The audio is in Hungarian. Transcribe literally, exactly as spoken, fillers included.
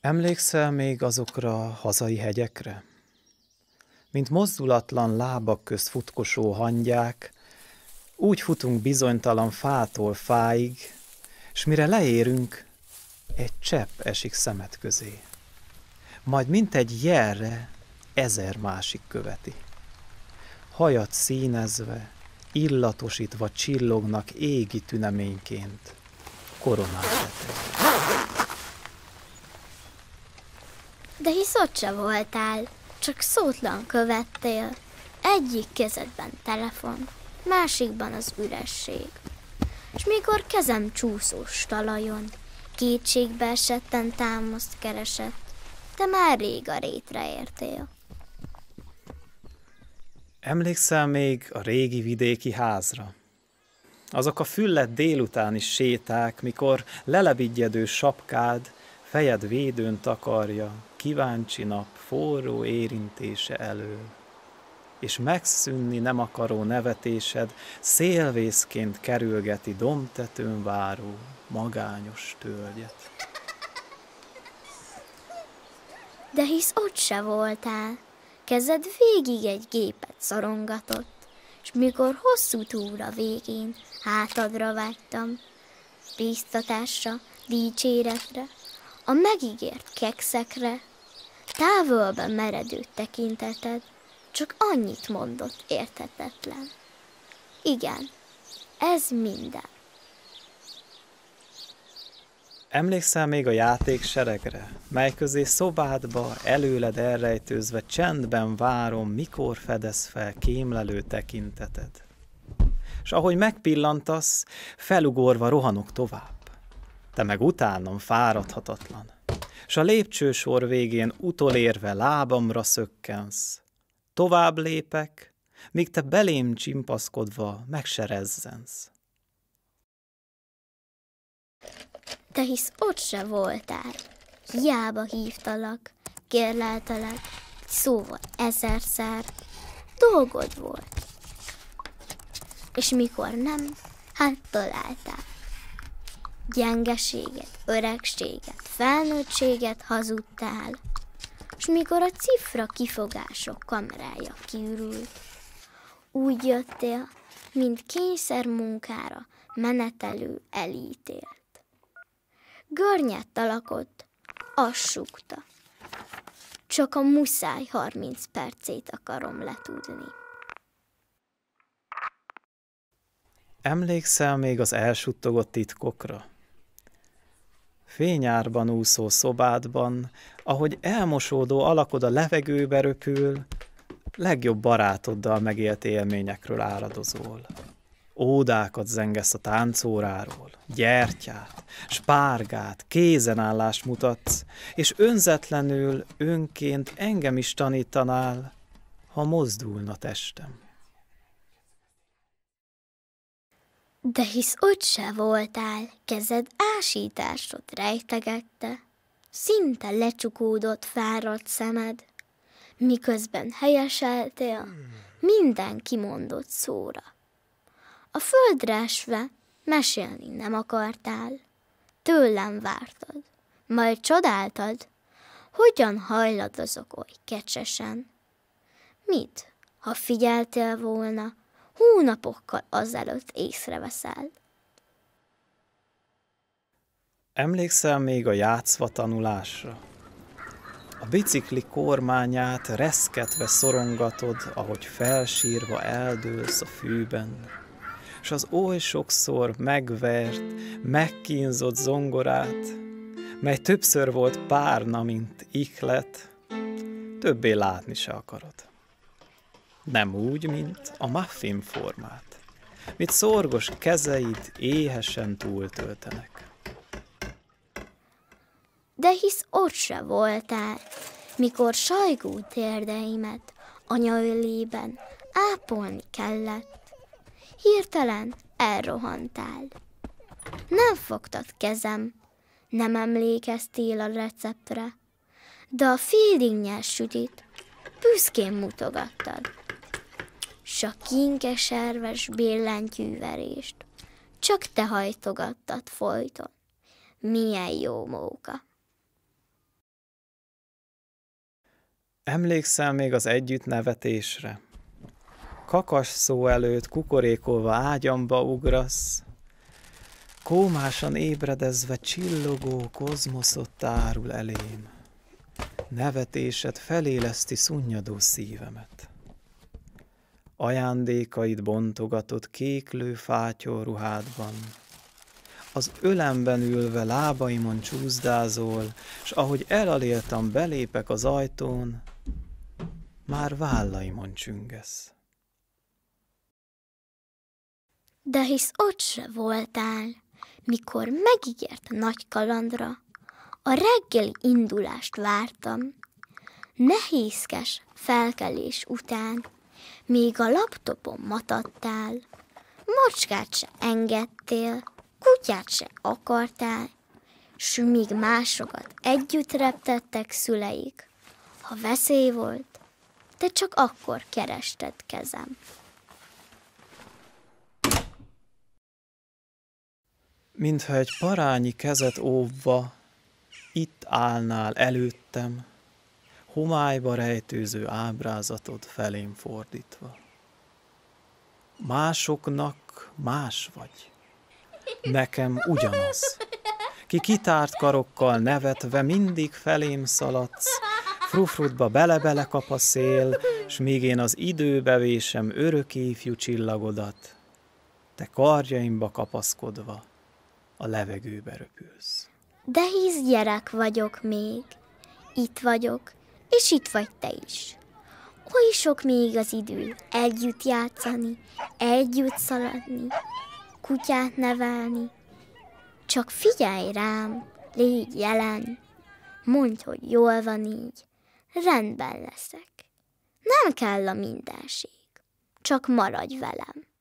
Emlékszel még azokra a hazai hegyekre? Mint mozdulatlan lábak közt futkosó hangyák, úgy futunk bizonytalan fától fáig, s mire leérünk, egy csepp esik szemet közé. Majd mint egy jelre ezer másik követi. Hajat színezve, illatosítva csillognak égi tüneményként koronák tetején. De hisz ott se voltál, csak szótlan követtél. Egyik kezedben telefon, másikban az üresség. S mikor kezem csúszós talajon, kétségbe esetten támaszt keresett, te már rég a rétre értél. Emlékszel még a régi vidéki házra? Azok a fülledt délutáni séták, mikor lelebigyedő sapkád fejed védőn takarja, kíváncsi nap forró érintése elől, és megszűnni nem akaró nevetésed szélvészként kerülgeti dombtetőn váró magányos tölgyet. De hisz ott se voltál, kezed végig egy gépet szorongatott, s mikor hosszú túra végén hátadra vágytam, bíztatásra, dicséretre, a megígért kekszekre, távolban meredő tekinteted csak annyit mondott érthetetlen. Igen, ez minden. Emlékszel még a játékseregre, mely közé szobádba előled elrejtőzve csendben várom, mikor fedez fel kémlelő tekinteted. S ahogy megpillantasz, felugorva rohanok tovább. Te meg utánam fáradhatatlan, s a lépcsősor végén utolérve lábamra szökkensz. Tovább lépek, míg te belém csimpaszkodva meg se rezzensz. De hisz ott se voltál, hiába hívtalak, kérleltelek, szóval ezerszer, dolgod volt. És mikor nem, hát találtál. Gyengeséget, öregséget, felnőttséget hazudtál, s mikor a cifra kifogások kamerája kiürült, úgy jöttél, mint kényszer munkára menetelő elítélt. Görnyedt alakot, azt súgta. Csak a muszáj harminc percét akarom letudni. Emlékszel még az elsuttogott titkokra? Fényárban úszó szobádban, ahogy elmosódó alakod a levegőbe röpül, legjobb barátoddal megélt élményekről áradozol. Ódákat zengesz a táncóráról, gyertyát, spárgát, kézenállást mutatsz, és önzetlenül, önként engem is tanítanál, ha mozdulna testem. De hisz ott se voltál, kezed ásításod rejtegette, szinte lecsukódott fáradt szemed, miközben helyeseltél minden kimondott szóra. A földre esve mesélni nem akartál, tőlem vártad, majd csodáltad, hogyan hajladozok oly kecsesen. Mit, ha figyeltél volna, hónapokkal azelőtt észreveszel? Emlékszel még a játszva tanulásra? A bicikli kormányát reszketve szorongatod, ahogy felsírva eldőlsz a fűben, s az oly sokszor megvert, megkínzott zongorát, mely többször volt párna, mint ihlet, többé látni se akarod. Nem úgy, mint a muffin formát, mit szorgos kezeid éhesen túltöltenek. De hisz ott se voltál, mikor sajgó térdeimet anyaölében ápolni kellett. Hirtelen elrohantál. Nem fogtad kezem, nem emlékeztél a receptre, de a félig nyers sütit büszkén mutogattad. S a kinkeserves billentyűverést csak te hajtogattad folyton. Milyen jó móka! Emlékszel még az együtt nevetésre? Kakas szó előtt kukorékolva ágyamba ugrasz, kómásan ébredezve csillogó kozmoszot tárul elém. Nevetésed feléleszti szunnyadó szívemet. Ajándékaid bontogatott kéklő fátyol ruhádban. Az ölemben ülve lábaimon csúszdázol, s ahogy elaléltam belépek az ajtón, már vállaimon csüngesz. De hisz ott se voltál, mikor megígért nagy kalandra, a reggeli indulást vártam. Nehézkes felkelés után, még a laptopon matattál, macskát se engedtél, kutyát se akartál, s míg másokat együtt reptettek szüleik. Ha veszély volt, te csak akkor kerested kezem. Mintha egy parányi kezet óvva, itt állnál előttem, homályba rejtőző ábrázatod felém fordítva. Másoknak más vagy, nekem ugyanaz. Ki kitárt karokkal nevetve mindig felém szaladsz, frufrutba bele-bele kap a szél, s míg én az időbe vésem örök ifjú csillagodat, te karjaimba kapaszkodva a levegőbe röpülsz. De hisz gyerek vagyok még, itt vagyok, és itt vagy te is. Oly sok még az idő, együtt játszani, együtt szaladni, kutyát nevelni. Csak figyelj rám, légy jelen, mondd, hogy jól van így, rendben leszek. Nem kell a mindenség, csak maradj velem.